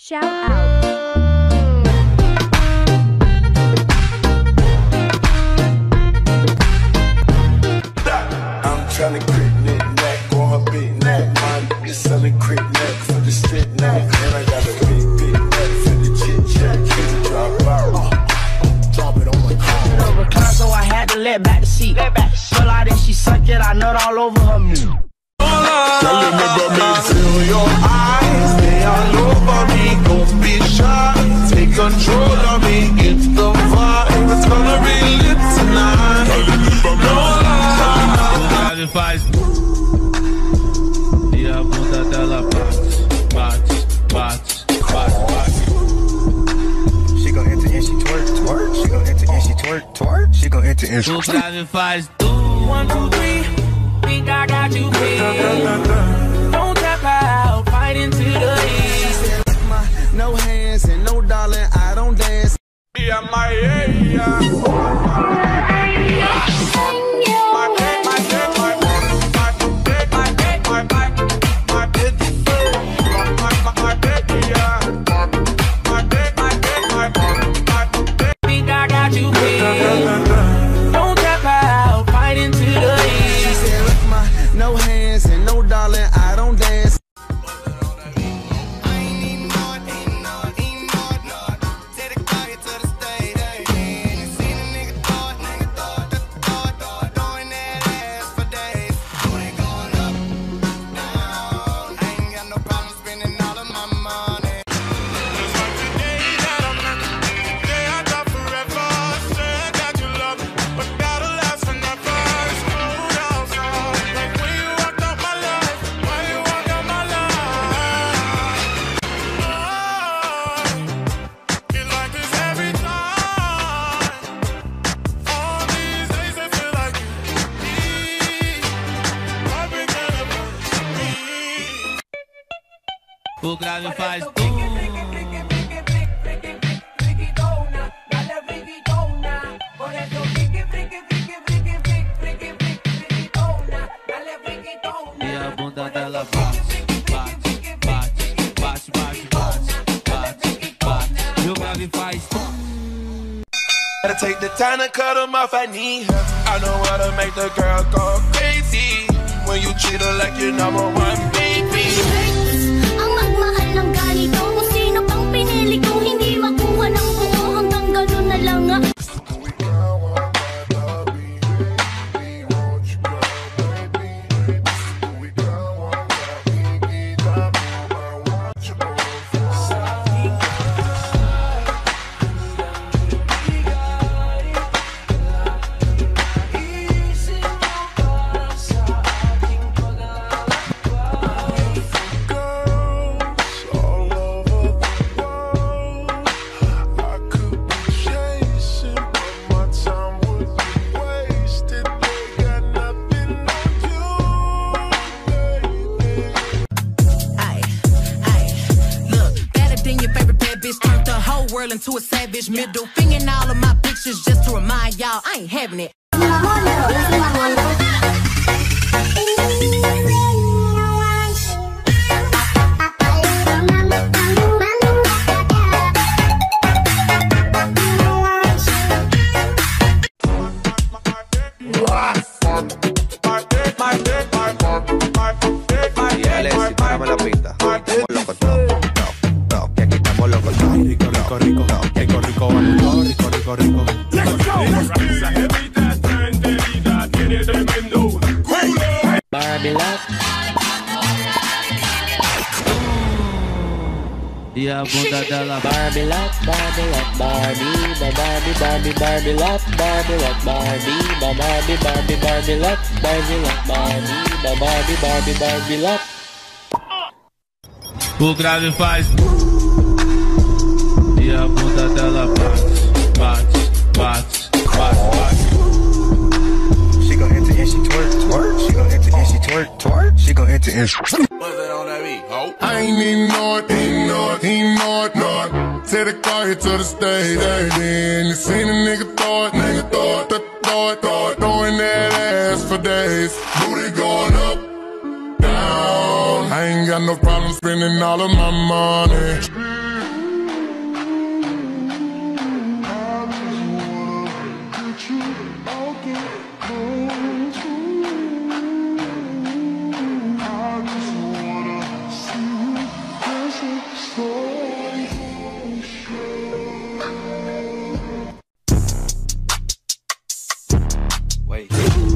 Shout out. I'm tryna crit knick-knack on her big neck. My nigga selling crit-knack for the strip knack. And I got a big neck for the chit-chat. Kids will drop out. Drop it on my car. Overcome, so I had to let back the seat. Pull out and she sucked it, I nut all over her meat. Girl, you never make feel your eyes. They all over me, don't be shy. Take control of me, it's the vibe. It's gonna be lit tonight. No lie. Faz e a bunda dela bate. She gon' enter and she twerk. She gon' enter and she twerk. She gon' enter and she o grave faz 1, 2, 3. Think I got you pinned. Don't tap out, fight into the east. No hands and no darling, I don't dance. Yeah, my Think I got you pinned. Don't tap out, fight into the east. no hands and no darling, I don't dance. o grave faz e a bunda dela bate. E o grave faz Gotta take the time to cut them off, I need her. I know how to make the girl go crazy. When you treat her like your number one baby. Ang magmahal ng ganito, kung sino pang pinili ko, hindi makuha ng buo hanggang gano'n na lang nga. into a savage middle finger in all of my pictures just to remind y'all I ain't having it. E a bunda dela Barbie lap, Barbie lap, Barbie, Barbie, Barbie, Barbie lap, Barbie lap, Barbie, Barbie, Barbie, Barbie lap, Barbie lap, Barbie, Barbie, Barbie, Barbie lap. O grave faz e a bunda dela bate. She gon' enter and she twerk. She gon' enter and she twerk. She gon' enter and she. What's that on that beat, ho? I ain't even know it. Take the car here to the stage, then you seen a nigga throw it, throwing that ass for days. Booty going up, down. I ain't got no problem spending all of my money. Wait.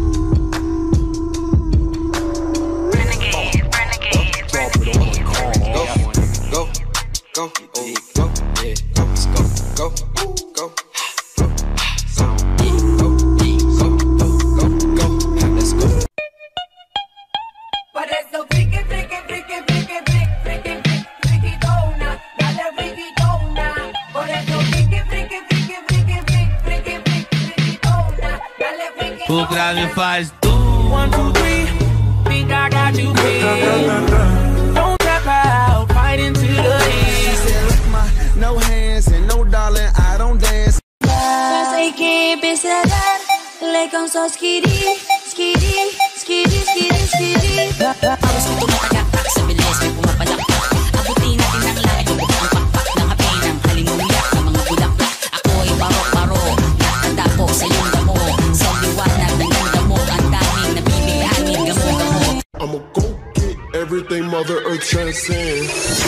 Go, oh, go, yeah, let's go, go, go, sound, go, let's go. Por eso friki, friki, friki, friki, friki, friki, dona, dale friki, dona. Por eso friki, friki, friki, friki, friki, friki, dona, dale friki, O grave faz 1, 2, 3, think I got you pinned. Don't tap out, fight into the end. She said, look, no hands and no darling, I don't dance. Basta hay que empezar, le con so skiddy, skiddy, skiddy, skiddy, skiddy. Aros ko tumatagaktak sa bilis, may pumapalakpak. Abutin natin ng langit yung bukang pakpak ng api ng halimuyak ng mga bulaklak. Ako'y paro-paro, nakanda po sa iyong damo. Sa liwanag ng ganda mo, ang daming nabibighanin gamo-gamo. I'ma go get everything Mother Earth transcends.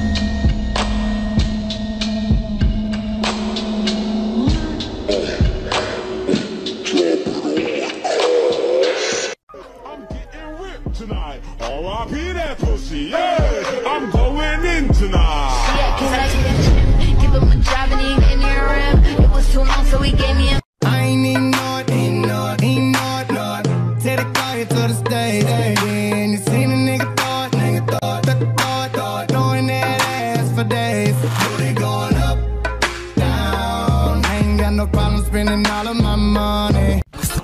Tonight, R.I.P. that pussy, yeah, I'm going in tonight. Yeah, cause I told that shit, give him a job and he gave me a rap. It was too long, so he gave me a. I ain't need not. Take the car here to the stage, and you seen a nigga thought, throwing that ass for days. Booty going up, down. I ain't got no problem spending all of my money.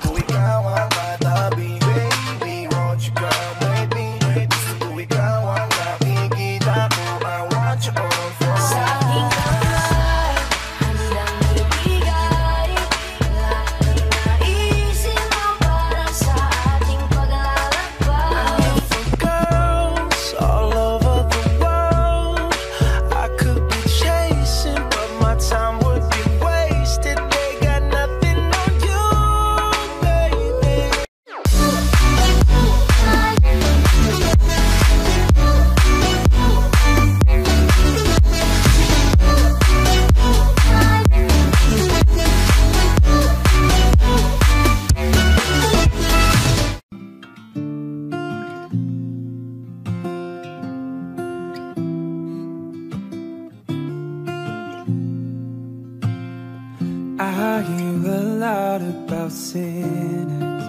I hear a lot about sinners.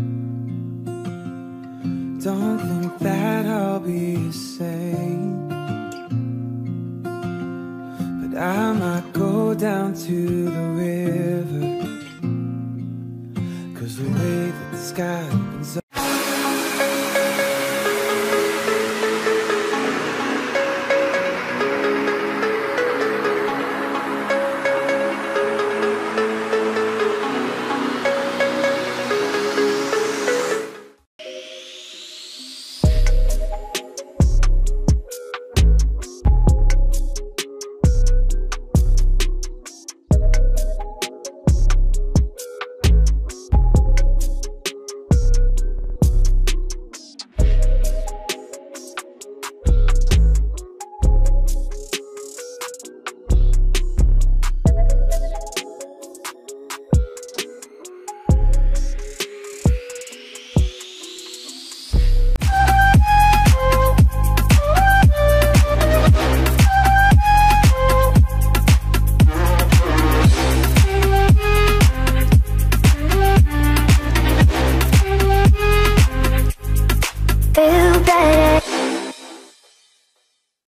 Don't think that I'll be the same, but I might go down to the river, 'cause the way that the sky opens up. Feel